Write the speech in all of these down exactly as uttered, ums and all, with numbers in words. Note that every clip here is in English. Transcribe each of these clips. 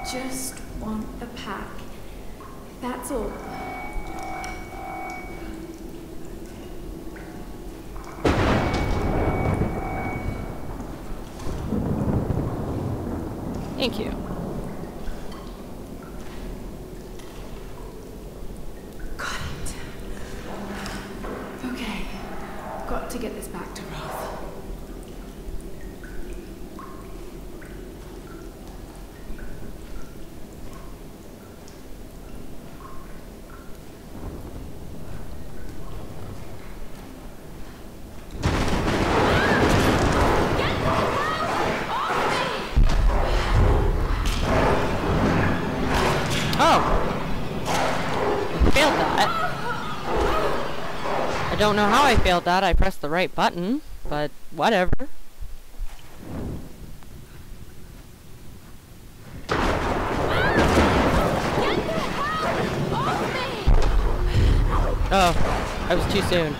just want the pack. That's all. Thank you. Got it. Okay. Got to get this back to Roth. I don't know how I failed that. I pressed the right button, but whatever. Oh, I was too soon.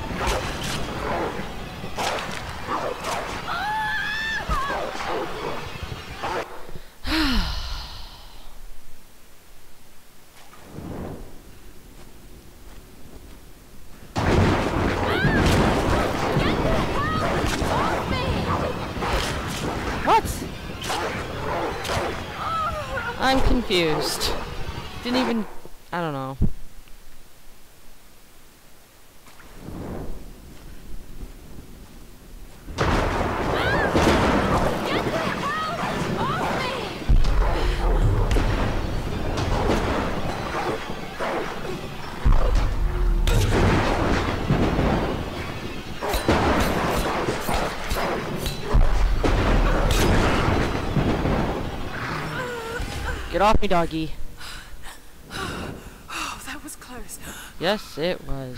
I'm confused. Didn't even... I don't know. Get off me, doggy. Oh, that was close. Yes, it was.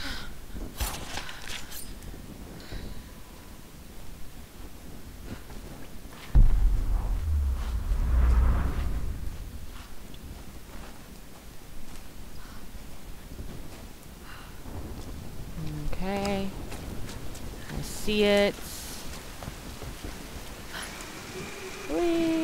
Okay. I see it. Whee!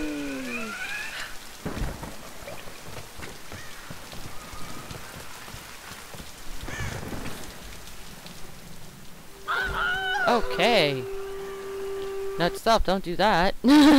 Okay. Nut stop, don't do that.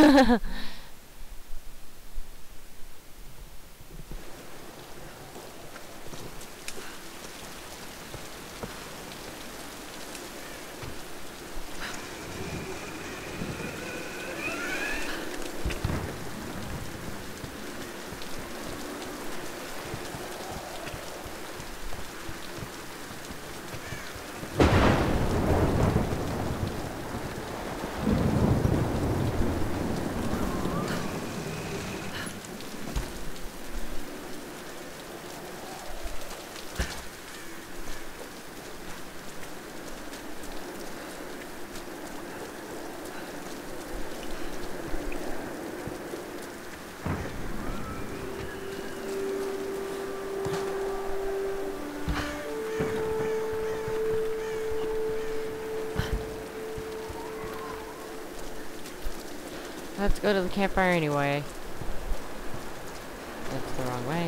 Let's go to the campfire anyway. That's the wrong way.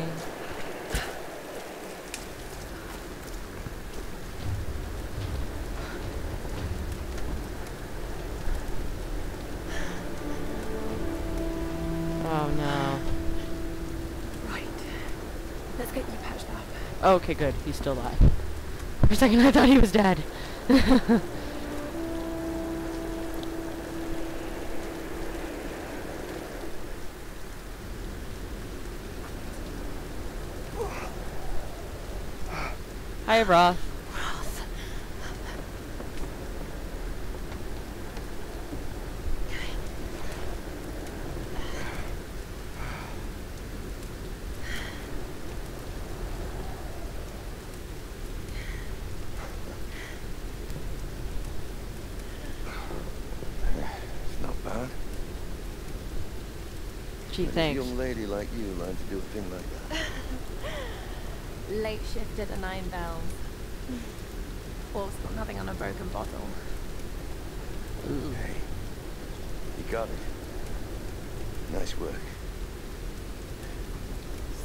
Oh no. Right. Let's get you patched up. Okay, good. He's still alive. For a second I thought he was dead. Hi, Roth. Roth. It's not bad. Gee, When thanks. a young lady like you learned to do a thing like that. Late shift at the Nine Bells. Wolf's got nothing on a broken bottle. Ooh. Hey, you got it. Nice work.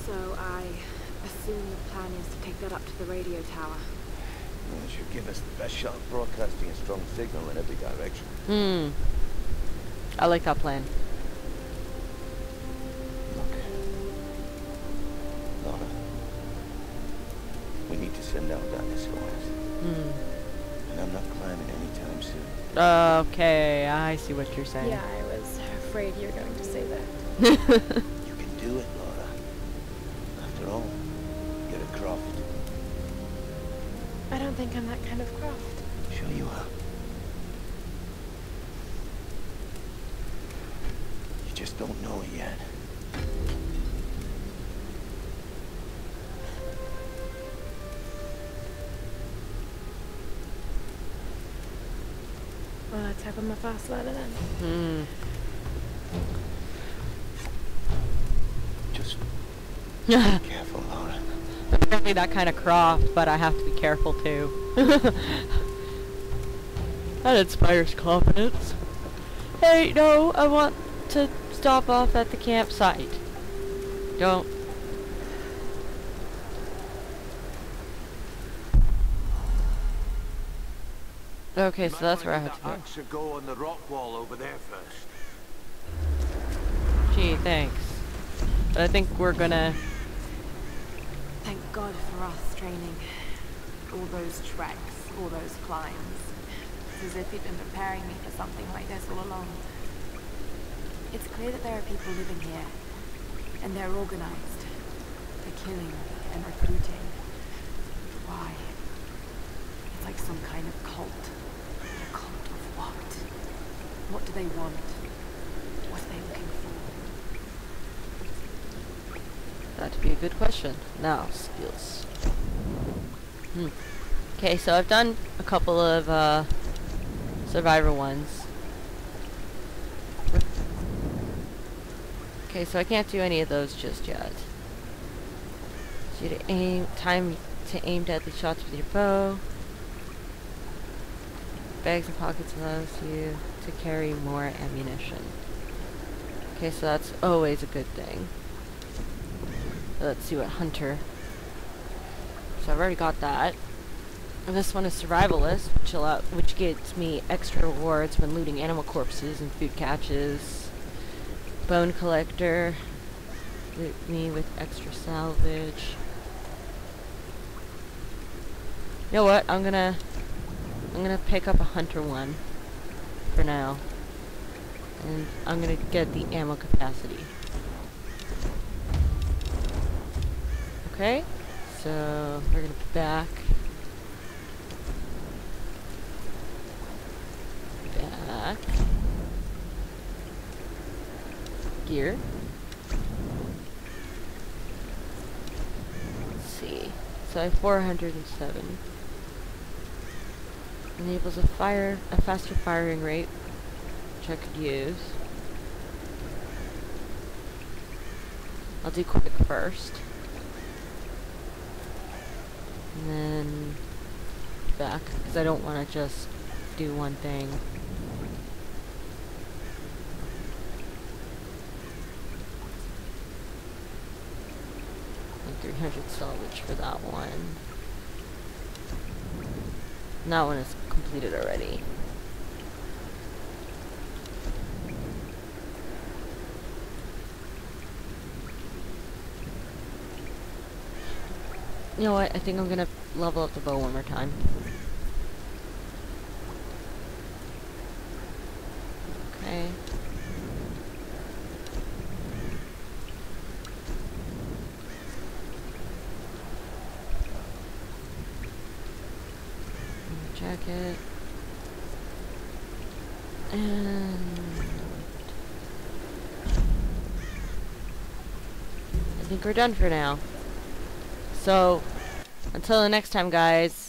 So I assume the plan is to take that up to the radio tower. Well, it should give us the best shot of broadcasting a strong signal in every direction. Hmm. I like that plan. Look. Lara. We need to send out that S O S. Hmm. And I'm not climbing anytime soon. Okay, I see what you're saying. Yeah, I was afraid you were going to say that. You can do it, Lara. After all, you're a Croft. I don't think I'm that kind of Croft. Sure you are. You just don't know it yet. Well, let's have him a fast ladder then. Hmm. Just be careful, Lara. Apparently that kind of Croft, but I have to be careful too. That inspires confidence. Hey, no, I want to stop off at the campsite. Don't. Okay, so that's where I have to go. Should go on the rock wall over there first. Gee, thanks. But I think we're gonna... Thank God for Roth's training. All those treks, all those climbs. It's as if he'd been preparing me for something like this all along. It's clear that there are people living here, and they're organized. They're killing and recruiting. Why? It's like some kind of cult. A cult of what? What do they want? What are they looking for? That'd be a good question. Now, skills. Hmm. Okay, so I've done a couple of uh, survivor ones. Okay, so I can't do any of those just yet. So you to aim, time to aim deadly shots with your bow. Bags and pockets allows you to carry more ammunition. Okay, so that's always a good thing. Let's see what hunter. So I've already got that. And this one is survivalist, which allow which gets me extra rewards when looting animal corpses and food catches. Bone collector, loot me with extra salvage. You know what? I'm gonna I'm gonna pick up a hunter one for now, and I'm gonna get the ammo capacity. Okay, so we're gonna back, back, gear. Let's see. So I have four hundred seven. Enables a fire, a faster firing rate, which I could use. I'll do quick first. And then back, because I don't want to just do one thing. And three hundred salvage for that one. And that one is completed already. You know what? I think I'm gonna level up the bow one more time. Okay. Jacket. And I think we're done for now. So, until the next time, guys,